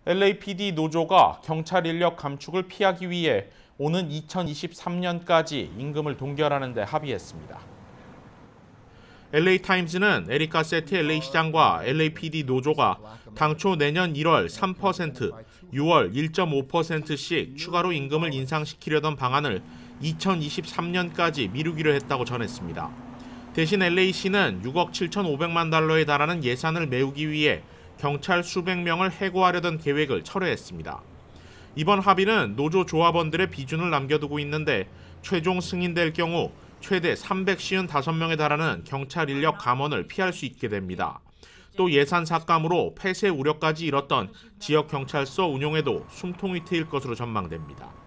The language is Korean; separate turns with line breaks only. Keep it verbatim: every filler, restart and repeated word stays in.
엘에이피디 노조가 경찰 인력 감축을 피하기 위해 오는 이천이십삼 년까지 임금을 동결하는 데 합의했습니다. 엘에이타임즈는 에릭 가세티 엘에이 시장과 엘에이피디 노조가 당초 내년 일월 삼 퍼센트, 유월 일 점 오 퍼센트씩 추가로 임금을 인상시키려던 방안을 이천이십삼 년까지 미루기로 했다고 전했습니다. 대신 엘에이시는 육억 칠천오백만 달러에 달하는 예산을 메우기 위해 경찰 수백 명을 해고하려던 계획을 철회했습니다. 이번 합의는 노조 조합원들의 비준을 남겨두고 있는데 최종 승인될 경우 최대 삼백오십오 명에 달하는 경찰 인력 감원을 피할 수 있게 됩니다. 또 예산 삭감으로 폐쇄 우려까지 일었던 지역경찰서 운용에도 숨통이 트일 것으로 전망됩니다.